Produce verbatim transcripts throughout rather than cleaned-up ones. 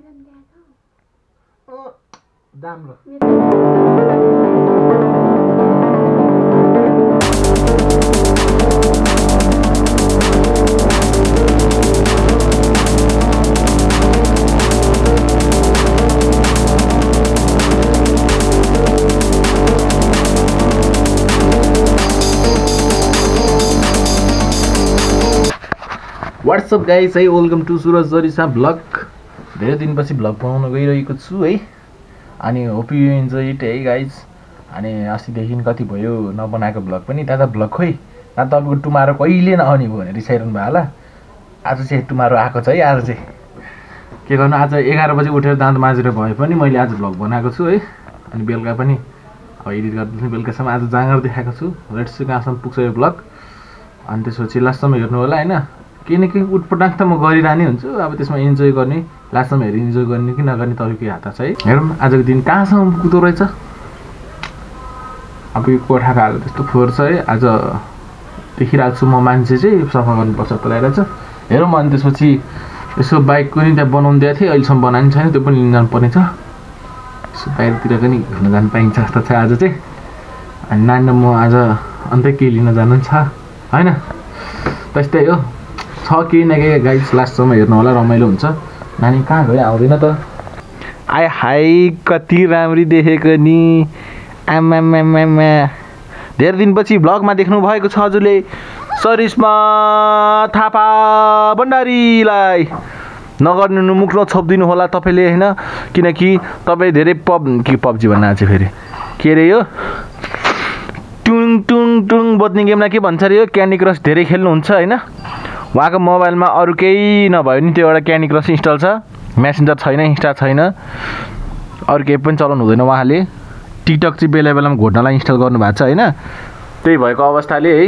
दाम लो what's up guys है वेलकम टू सुरज जरिसा ब्लग धेरै दिनपछि ब्लग बनाउन गइरहेको छु है अनि होप यु एन्जॉय इट है गाइस अनि अस्तिदेखि कति भयो नबनाएको ब्लग पनि दादा ब्लग खोइ ना तपाईको टुमारो कहिले नआउने भयो भने रिसाइरहनु भयो होला आज चाहिँ टुमारो आएको छ है आज चाहिँ के गर्नु आज एघार बजे उठेर दाँत माझेर भए पनि मैले आज ब्लग बनाएको छु है अनि बेलुका पनि अब एडिट गर्दैछु बेलुकासम्म आज जाँगर देखाएको छु लेट्स सी कहाँसम्म पुग्छ यो ब्लग अनि त्यसपछि लास्टसम्म हेर्नु होला हैन केही न केही उटपटाङ त म गरिरहने हुन्छु अब त्यसमा इन्जोय गर्ने लास्टसम्म हेरि इन्जोय गर्ने कि नगर्ने तपाईँको हात छ है हेरौँ आजको दिन कहाँसम्म पुग्दो रहेछ अब यो कोठाको हाल त्यस्तो फोहोर छ है आज देखिरहेको छु म मान्छे चाहिँ सफा गर्नुपर्छ पलाइरहेछ हेरौँ अनि त्यसपछि यसो बाइकको नि त्यहाँ बनाउनु दिएको थिएँ अहिलेसम्म बनाएको छैन त्यो पनि लिन जानुपर्ने छ यसो बाहिरतिर पनि घुम्न जानु पाइन्छ जस्तो छ आज चाहिँ अनि नानी म आज अन्तै केही लिन जानु छ होइन त्यस्तै हो छ केही न केही गाइस लास्टसम्म हेर्नु होला रमाइलो हुन्छ नानी कहाँ गयो आउँदैन त आइ हाई कति राम्री देखेको नि आमामामामा धेरै दिनपछि ब्लगमा देख्नु भएको छ हजुरले सरिस्मा थापा भण्डारीलाई नगर्नु मुख नछोपिदिनु होला तपाईँले होइन किनकि तपाईँ धेरै पब के पब्जी भन्न आएको छ फेरि के अरे यो टुङ टुङ टुङ बज्ने गेमलाई के भन्छ अरे यो क्यान्डी क्रस धेरै खेल्नुहुन्छ होइन उहाँको मोबाइलमा अरू केही नभयो नि त्यो एउटा क्यान्डी क्रस इन्स्टल छ मेसेन्जर छैन इन्स्टा छैन अरू केही पनि चलाउनु हुँदैन उहाँले टिकटक चाहिँ बेला बेलामा घोड्नलाई इन्स्टल गर्नुभएको छ होइन त्यही भएको अवस्थाले है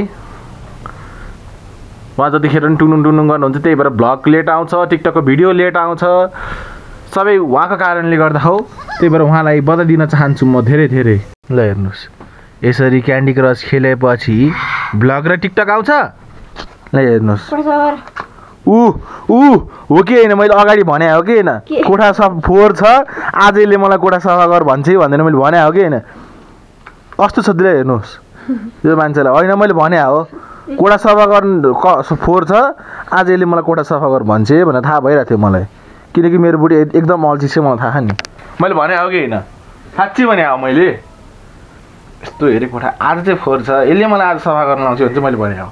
उहाँ जतिखेर पनि टुङटुङ टुङटुङ गर्नुहुन्छ त्यही भएर भ्लग लेट आउँछ टिकटकको भिडियो लेट आउँछ सबै उहाँको कारणले गर्दा हो त्यही भएर उहाँलाई बधाई दिन चाहन्छु म धेरै धेरै ल हेर्नुहोस् यसरी क्यान्डी क्रस खेलेपछि भ्लग र टिकटक आउँछ ल हेर्नुहोस् ऊ ऊ हो कि होइन मैले अगाडि भने हो कि होइन कोठा सफा फोहोर छ आजैले मलाई कोठा सफा गर भन्छ है भनेर मैले भने हो कि होइन कस्तो छ दिल हेर्नुहोस् यो मान्छेलाई होइन मैले भने हो कोठा सफा गर्नु फोहोर छ आजैले मलाई कोठा सफा गर भन्छ है भनेर थाहा भइरहेको थियो मलाई किनकि मेरो बुढी एकदम अल्छी छ मलाई थाहा नि मैले भने हो कि होइन साँच्चै भने हो मैले यस्तो हेरेँ कोठा आज चाहिँ फोहोर छ यसले मलाई आज सफा गर्न लाउँछ भने चाहिँ मैले भने हो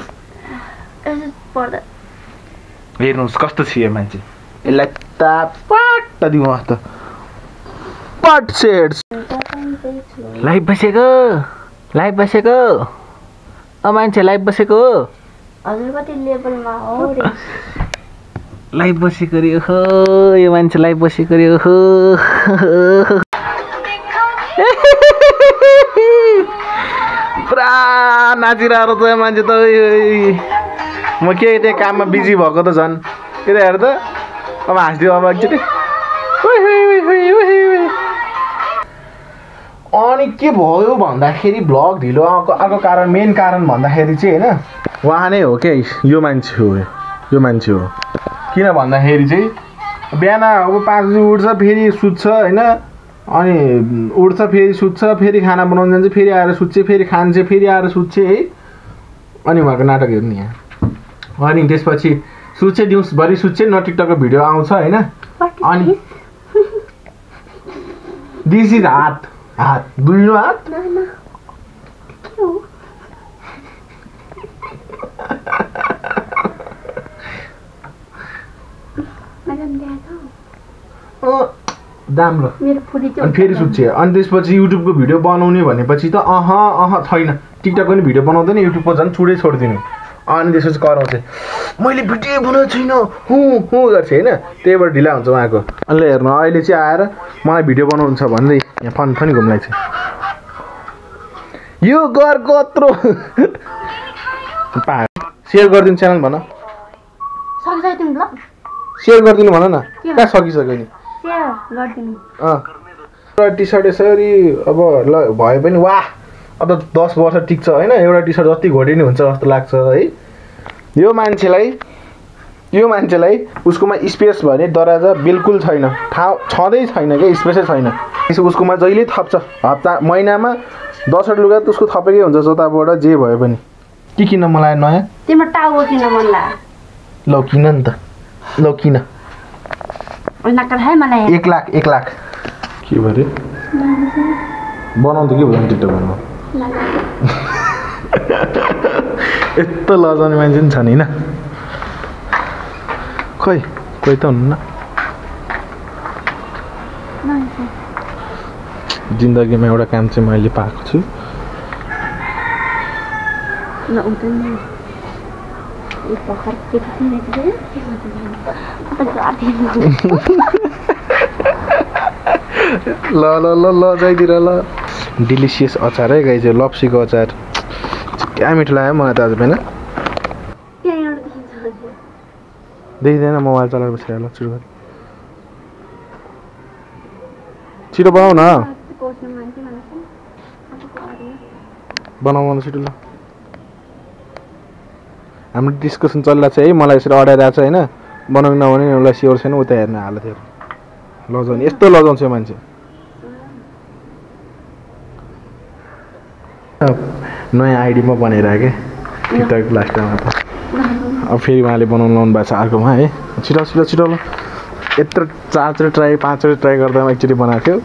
हेर्नुहोस् कस्तो छ यो मान्छे यसलाई त पाट दिउँ त पाट सेड्स लाइभ बसेको लाइभ बसेको अ मान्छे लाइभ बसेको हजुर कति लेभलमा हो रे लाइभ बसेको रे हो यो मान्छे लाइभ बसेको रे हो पुरा नाचिरहेको त मान्छे त म के त्यहाँ काममा बिजी भएको त झन् के हेर त अब हाँसिदियो अब एकचोटि अनि के भयो भन्दाखेरि ब्लग ढिलो आएको आएको कारण मेन कारण भन्दाखेरि चाहिँ होइन उहाँ नै हो क्या यो मान्छे हो यो मान्छे हो किन भन्दाखेरि चाहिँ बिहान अब पाँच बजी उठ्छ फेरि सुत्छ होइन अनि उठ्छ फेरि सुत्छ फेरि खाना बनाउनु जान्छ फेरि आएर सुत्छ फेरि खान्छ फेरि आएर सुत्छ है अनि उहाँको नाटक हेर्नु यहाँ अनि त्यसपछि सुत्छे दिउँसभरि सुत्छे न टिकटकको भिडियो आउँछ होइन अनि दिस इज हात हात दुईनो हात दाम ल अनि फेरि सुत्छे अनि त्यसपछि युट्युबको भिडियो बनाउने भनेपछि त अह अह छैन टिकटकको नि भिडियो बनाउँदैन युट्युबको झन् छुडै छोडिदिनु अनि त्यसपछि कराउँछ मैले भिडियो बनाएको छैन हुँ हुँ गर्छ होइन त्यही भएर ढिला हुन्छ उहाँको अनि हेर्नु अहिले चाहिँ आएर मलाई भिडियो बनाउनु छ भन्दै यहाँ फन पनि घुम्लाइ छ यो गर कत्रो सेयर गरिदिनु च्यानल भन सेयर गरिदिनु भन न कहाँ सकिसक्यो नि अँ टी सर्ट यसरी अब ल भए पनि वाह अब दस वर्ष टिक्छ होइन एउटा टी सर्ट जति घोडे नि हुन्छ जस्तो लाग्छ है यो मान्छेलाई यो मान्छेलाई उसकोमा स्पेस भने दरवाजा बिल्कुल छैन, ठाउँ छँदै छैन क्या, स्पेसै छैन। यसो उसकोमा जहिले थप्छ, हप्ता महिनामा दसवटा लुगा त उसको थपेकै हुन्छ जताबाट जे भयो पनि। के किन मलाई नयाँ तिम्रो टाउको किन मन लाग्यो? ल किन नि त, ल किन एक लाख एक लाख के भरे बनाउनु त के भयो टिकटक बनाऊ यस्तो लजाउने मान्छे पनि छ नि होइन खोइ कोही त हुन्न जिन्दगीमा एउटा काम चाहिँ मैले पाएको छु ल ल ल ल जाइदिएर ल डिलिसियस अचार है गाई चाहिँ लप्सीको अचार क्या मिठो लाग्यो मलाई त आज बिहान देखिँदैन मोबाइल चलाएर बसेर ल छिटो छिटो बनाऊ न बनाऊ छिटो ल हाम्रो डिस्कसन चलिरहेको छ है मलाई यसरी अडाइरहेको छ होइन बनाउनु नभने उसलाई स्योर छैन उता हेर्न हाल थियो लजाउने यस्तो लजाउँछ मान्छे नयाँ आइडीमा बनाइरहेको टिकटक लास्टमा त अब फेरि उहाँले बनाउनु लाउनु भएको छ अर्कोमा है छिटो छिटो छिटो ल यत्रो चारचोटि ट्राई पाँचचोटि ट्राई गर्दामा एकचोटि बनाएको थियो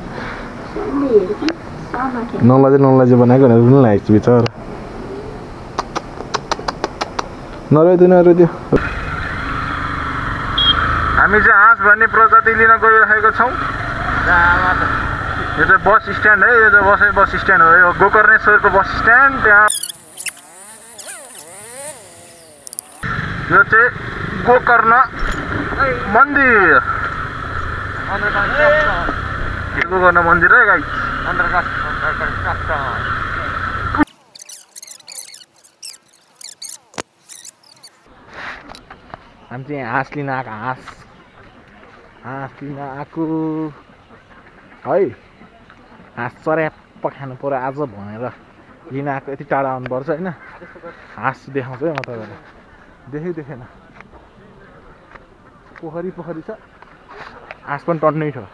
नलजे नलजे बनाएको भनेर रुनु लागेको छु बिचरा नरोइदियो नरोइदियो हामी चाहिँ हाँस भन्ने प्रजाति लिन गइरहेको छौँ यो चाहिँ बस स्ट्यान्ड है यो चाहिँ बसै बस स्ट्यान्ड हो यो गोकर्णेश्वरको बस स्ट्यान्ड त्यहाँ यो चाहिँ गोकर्ण मन्दिर गोकर्ण मन्दिर है गाई हामी चाहिँ हाँस लिन आएको हाँस हाँस लिन आएको है हाँस चर्याप्प खानु पऱ्यो आज भनेर लिन आएको यति टाढा आउनुपर्छ होइन हाँस देखाउँछु है म तपाईँलाई देखेको देखेन पोखरी पोखरी छ हाँस पनि टन्नै छ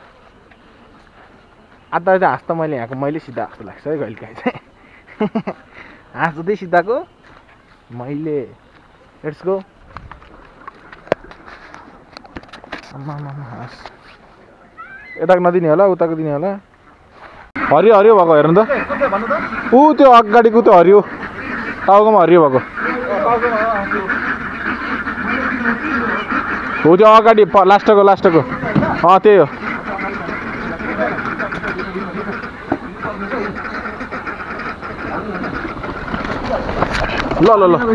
आधा आधा हाँस त मैले यहाँको मैले सिधा जस्तो लाग्छ है कहिलेकाहीँ चाहिँ हाँस जति सिधाको मैले लेट्स गो आमा हाँस यताको नदिने होला उताको दिने होला हरियो हरियो भएको हेर्नु त ऊ त्यो अगाडिको त्यो हरियो टाउकोमा हरियो भएको हो त्यो अगाडि लास्टको लास्टको अँ त्यही हो ल ल ल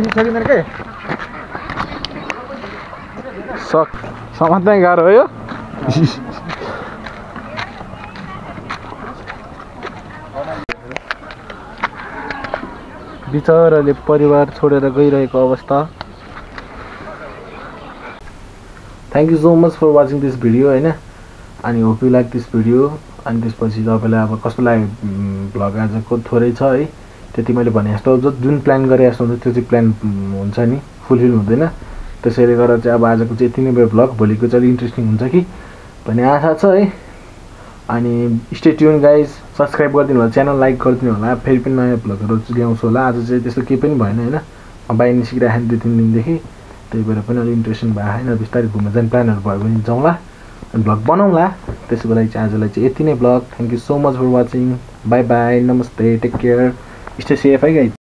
सक समात्नै गाह्रो हो यो बिचराले परिवार छोडेर गइरहेको अवस्था thank you so much for watching this video होइन अनि hope you like this video अनि त्यसपछि तपाईँलाई अब कस्तो लाग्यो भ्लग आजको थोरै छ है त्यति मैले भने जस्तो जुन प्लान गरे जस्तो हुन्छ त्यो चाहिँ प्लान हुन्छ नि फुलफिल हुँदैन त्यसैले गर्दा चाहिँ अब आजको चाहिँ यति नै भयो भ्लग भोलिको चाहिँ अलिक इन्ट्रेस्टिङ हुन्छ कि भन्ने आशा छ है अनि स्टे ट्युन गाइज सब्सक्राइब गरिदिनु होला च्यानल लाइक गरिदिनु होला फेरि पनि नयाँ भ्लगहरू ल्याउँछु होला आज चाहिँ त्यस्तो केही पनि भएन होइन बाहिर निस्किरहेको दुई तिन दिनदेखि त्यही भएर पनि अलिक इन्ट्रेस्टिङ भएको होइन बिस्तारै घुम्न जाने प्लानहरू भयो भने जाउँला अनि भ्लग बनाउँला त्यसको लागि चाहिँ आजलाई चाहिँ यति नै vlog thank you so much for watching bye bye नमस्ते टेक केयर स्टे सेफ है गाइज